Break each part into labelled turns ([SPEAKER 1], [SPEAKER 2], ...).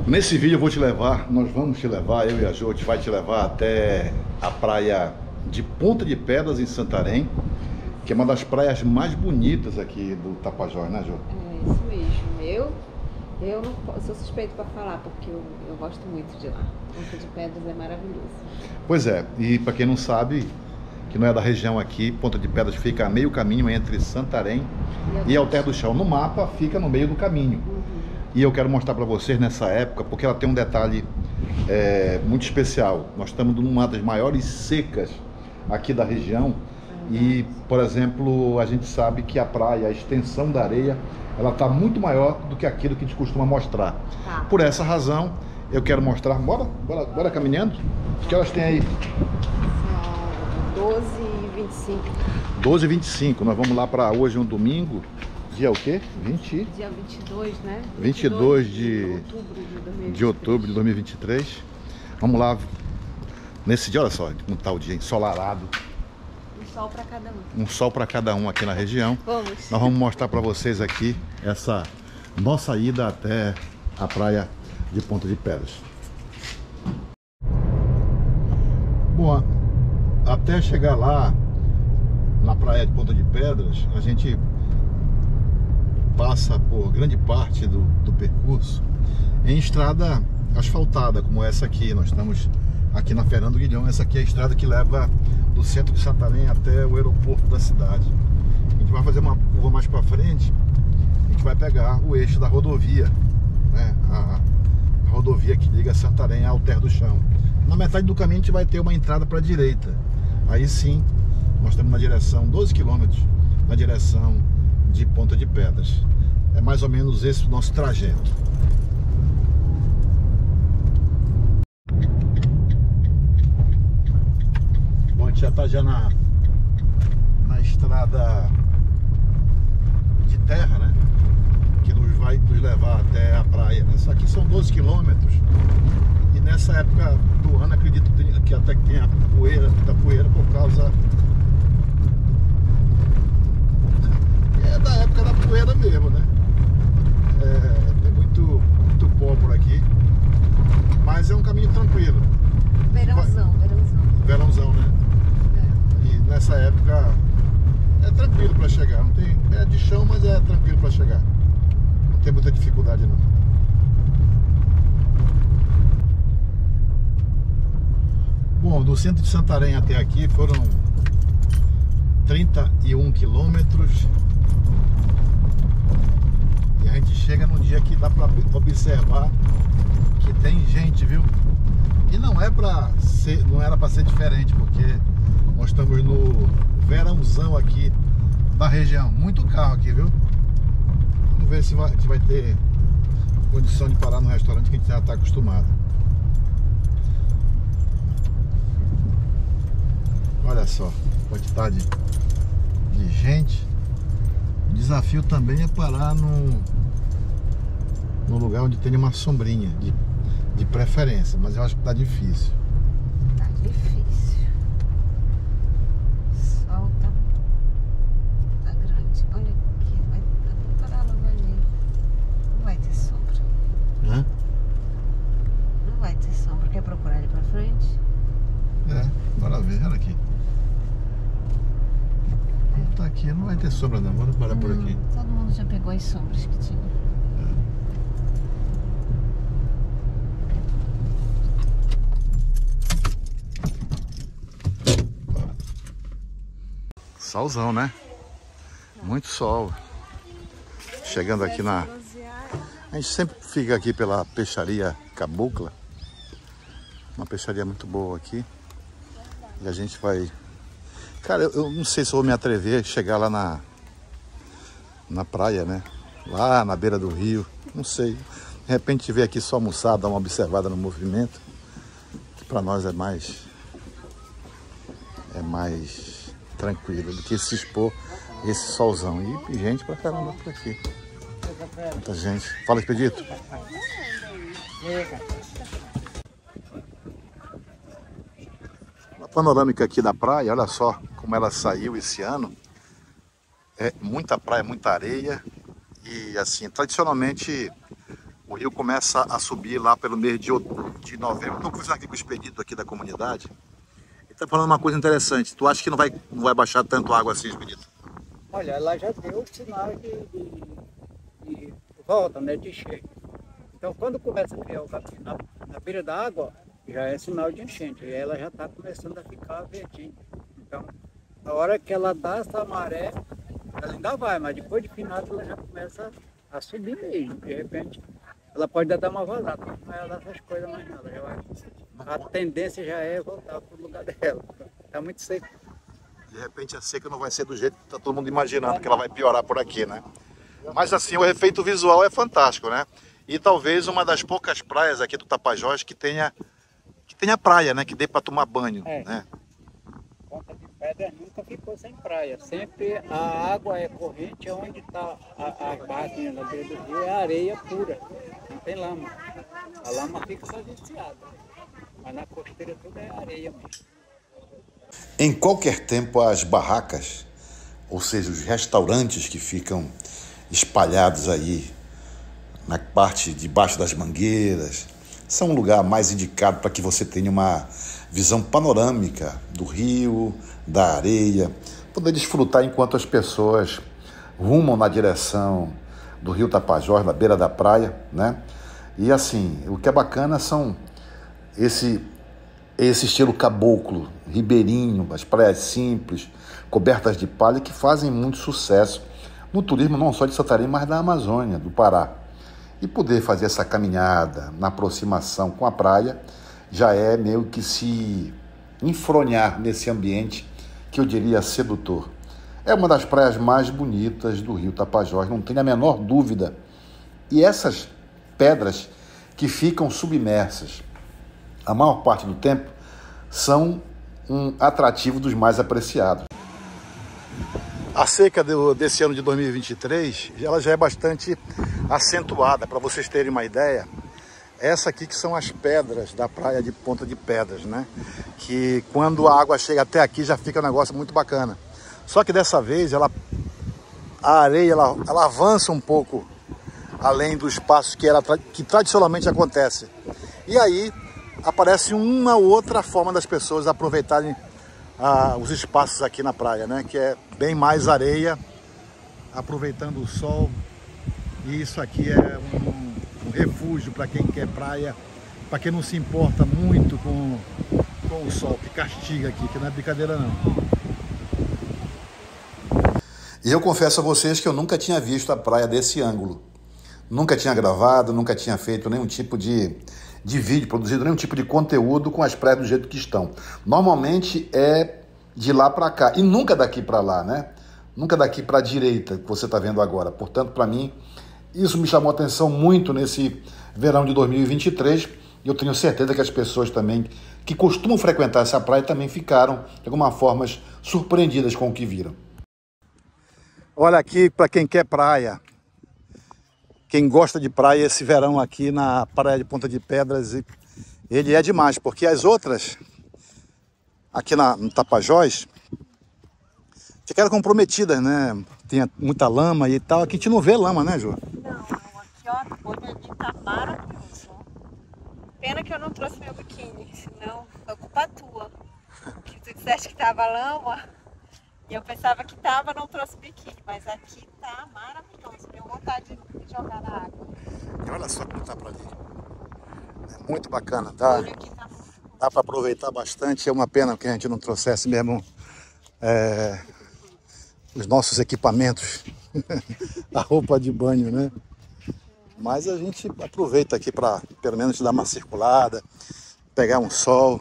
[SPEAKER 1] Nesse vídeo eu vou te levar, nós vamos te levar, eu e a Jo, a gente vai te levar até a praia de Ponta de Pedras, em Santarém, que é uma das praias mais bonitas aqui do Tapajós, né, Jo?
[SPEAKER 2] É isso mesmo. Eu não sou suspeito para falar, porque eu gosto muito de lá. Ponta de Pedras é maravilhoso.
[SPEAKER 1] Pois é, e para quem não sabe, que não é da região aqui, Ponta de Pedras fica a meio caminho entre Santarém e Alter do Chão. No mapa fica no meio do caminho. E eu quero mostrar para vocês nessa época, porque ela tem um detalhe muito especial. Nós estamos numa das maiores secas aqui da região. E, por exemplo, a gente sabe que a praia, a extensão da areia, ela está muito maior do que aquilo que a gente costuma mostrar.
[SPEAKER 2] Tá.
[SPEAKER 1] Por essa razão, eu quero mostrar. Bora caminhando? Que elas têm aí?
[SPEAKER 2] São 12h25.
[SPEAKER 1] 12h25. Nós vamos lá para hoje, um domingo. Dia o quê?
[SPEAKER 2] Dia 22, né?
[SPEAKER 1] 22 de outubro de 2023. Vamos lá. Nesse dia, olha só, como está o dia ensolarado.
[SPEAKER 2] Um sol para cada um.
[SPEAKER 1] Um sol para cada um aqui na região.
[SPEAKER 2] Vamos.
[SPEAKER 1] Nós vamos mostrar para vocês aqui essa nossa ida até a praia de Ponta de Pedras. Bom, até chegar lá na praia de Ponta de Pedras, a gente passa por grande parte do percurso em estrada asfaltada, como essa aqui. Nós estamos aqui na Fernando Guilhom. Essa aqui é a estrada que leva do centro de Santarém até o aeroporto da cidade. A gente vai fazer uma curva mais para frente, a gente vai pegar o eixo da rodovia, né? A rodovia que liga Santarém a Alter do Chão. Na metade do caminho a gente vai ter uma entrada para a direita. Aí sim, nós estamos na direção 12 km, na direção de Ponta de Pedras. É mais ou menos esse o nosso trajeto. Bom, a gente já está na estrada de terra, né? Que vai nos levar até a praia, né? Isso aqui são 12 quilômetros. E nessa época do ano, acredito que até que tem a poeira, muita poeira por causa... É da época da poeira mesmo, né? Tem muito pó por aqui. Mas é um caminho tranquilo.
[SPEAKER 2] Verãozão.
[SPEAKER 1] Verãozão, né? E nessa época é tranquilo para chegar. Não tem, é de chão, mas é tranquilo para chegar. Não tem muita dificuldade não. Bom, do centro de Santarém até aqui foram 31 quilômetros. E a gente chega num dia que dá para observar que tem gente, viu? E não era para ser diferente, porque nós estamos no verãozão aqui da região. Muito carro aqui, viu? Vamos ver se a gente vai ter condição de parar no restaurante que a gente já está acostumado. Olha só, quantidade de gente. O desafio também é parar no lugar onde tem uma sombrinha, de preferência, mas eu acho que tá difícil.
[SPEAKER 2] Tá difícil. O sol tá grande. Olha aqui, vai parar logo ali. Não vai ter sombra.
[SPEAKER 1] Hã?
[SPEAKER 2] Não vai ter sombra. Quer procurar ali pra frente?
[SPEAKER 1] Bora ver, olha aqui. Tá aqui, não vai ter sombra não, vamos parar por aqui.
[SPEAKER 2] Todo mundo já pegou as sombras que tinha.
[SPEAKER 1] Solzão, né? Muito sol. Chegando aqui na... A gente sempre fica aqui pela peixaria Cabocla. Uma peixaria muito boa aqui. E a gente vai... Cara, eu não sei se eu vou me atrever a chegar lá na praia, né? Lá na beira do rio. Não sei. De repente ver aqui só almoçar, dar uma observada no movimento. Que pra nós é mais tranquilo do que se expor esse solzão. E gente pra caramba por aqui. Muita gente. Fala, Expedito. A panorâmica aqui da praia, olha só como ela saiu esse ano. É muita praia, muita areia. E assim, tradicionalmente o rio começa a subir lá pelo mês de novembro. Estou conversando aqui com o expedito aqui da comunidade. Ele está falando uma coisa interessante. Tu acha que não vai baixar tanto água assim, expedito?
[SPEAKER 3] Olha, ela já deu sinal de volta, né, de cheio. Então, quando começa a criar o capim na beira da água, já é sinal de enchente. E ela já está começando a ficar verdinha. Então, na hora que ela dá essa maré, ela ainda vai, mas depois de finado ela já começa a subir mesmo. De repente, ela pode dar uma vazada, mas não vai dar essas coisas mais nada. A tendência já é voltar para o lugar dela. Está muito seco.
[SPEAKER 1] De repente a seca não vai ser do jeito que está todo mundo imaginando, que ela vai piorar por aqui, né? Mas assim, o efeito visual é fantástico, né? E talvez uma das poucas praias aqui do Tapajós que tenha praia, né? Que dê para tomar banho, né?
[SPEAKER 3] Ponta de Pedras nunca ficou sem praia. Sempre a água é corrente, onde está as barraquinhas na beira do rio é areia pura, não tem lama. A lama fica só desviada, mas na costeira tudo é areia mesmo.
[SPEAKER 1] Em qualquer tempo, as barracas, ou seja, os restaurantes que ficam espalhados aí na parte de baixo das mangueiras, são um lugar mais indicado para que você tenha uma visão panorâmica do rio, da areia, poder desfrutar enquanto as pessoas rumam na direção do rio Tapajós, na beira da praia, né? E assim, o que é bacana são esse estilo caboclo, ribeirinho, as praias simples, cobertas de palha, que fazem muito sucesso no turismo não só de Santarém, mas da Amazônia, do Pará. E poder fazer essa caminhada na aproximação com a praia já é meio que se enfronhar nesse ambiente que eu diria sedutor. É uma das praias mais bonitas do rio Tapajós, não tenho a menor dúvida. E essas pedras que ficam submersas a maior parte do tempo, são um atrativo dos mais apreciados. A seca desse ano de 2023, ela já é bastante acentuada. Para vocês terem uma ideia, essa aqui que são as pedras da praia de Ponta de Pedras, né? Que quando a água chega até aqui já fica um negócio muito bacana. Só que dessa vez a areia ela avança um pouco além do espaço que tradicionalmente acontece. E aí aparece uma outra forma das pessoas aproveitarem os espaços aqui na praia, né? Que é bem mais areia, aproveitando o sol. E isso aqui é um refúgio para quem quer praia, para quem não se importa muito com o sol, que castiga aqui, que não é brincadeira não. E eu confesso a vocês que eu nunca tinha visto a praia desse ângulo. Nunca tinha gravado, nunca tinha feito nenhum tipo de vídeo, produzido nenhum tipo de conteúdo com as praias do jeito que estão. Normalmente é de lá para cá e nunca daqui para lá, né? Nunca daqui para a direita, que você está vendo agora. Portanto, para mim, isso me chamou a atenção muito nesse verão de 2023 e eu tenho certeza que as pessoas também que costumam frequentar essa praia também ficaram, de alguma forma, surpreendidas com o que viram. Olha aqui, para quem quer praia, quem gosta de praia, esse verão aqui na praia de Ponta de Pedras, ele é demais, porque as outras, aqui no Tapajós, ficaram comprometidas, né? Tem muita lama e tal. Aqui a gente não vê lama, né, Ju?
[SPEAKER 2] Não, aqui ó, o olho ali tá maravilhoso. Pena que eu não trouxe meu biquíni, senão foi culpa tua. Que tu disseste que tava lama. E eu pensava que tava, não trouxe biquíni, mas aqui tá maravilhoso. Tenho vontade de jogar na água.
[SPEAKER 1] E olha só como tá pra ali. É muito bacana, tá? Dá para aproveitar bastante. É uma pena que a gente não trouxesse mesmo os nossos equipamentos, a roupa de banho, né? Mas a gente aproveita aqui para pelo menos dar uma circulada, pegar um sol.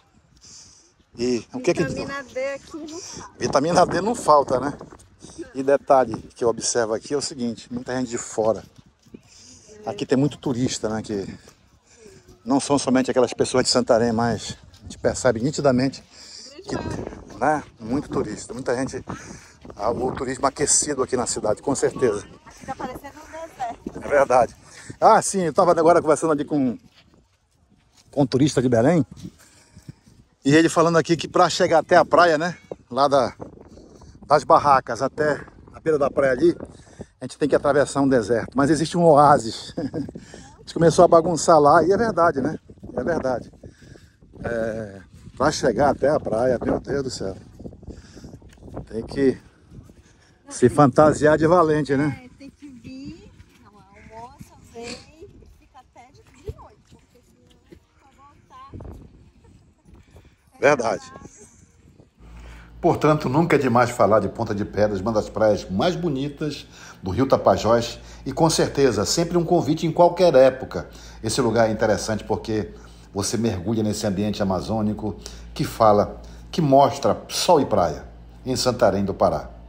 [SPEAKER 1] E o que
[SPEAKER 2] Vitamina D aqui não falta.
[SPEAKER 1] Vitamina D não falta, né? E detalhe que eu observo aqui é o seguinte, muita gente de fora. Aqui tem muito turista, né? Que não são somente aquelas pessoas de Santarém, mas a gente percebe nitidamente que, né? Muito turista, muita gente, o turismo aquecido aqui na cidade, com certeza.
[SPEAKER 2] Fica parecendo um deserto.
[SPEAKER 1] É verdade. Ah, sim, eu estava agora conversando ali com um turista de Belém. E ele falando aqui que para chegar até a praia, né, lá das barracas até a beira da praia ali, a gente tem que atravessar um deserto. Mas existe um oásis gente começou a bagunçar lá, e é verdade, né? É verdade. Para chegar até a praia, meu Deus do céu, tem que se fantasiar de valente, né?
[SPEAKER 2] Tem que vir, não, almoça, vem, fica até de noite, porque senão pra voltar...
[SPEAKER 1] Verdade. Portanto, nunca é demais falar de Ponta de Pedras, uma das praias mais bonitas do Rio Tapajós, e com certeza, sempre um convite em qualquer época. Esse lugar é interessante porque você mergulha nesse ambiente amazônico que fala, que mostra sol e praia, em Santarém do Pará.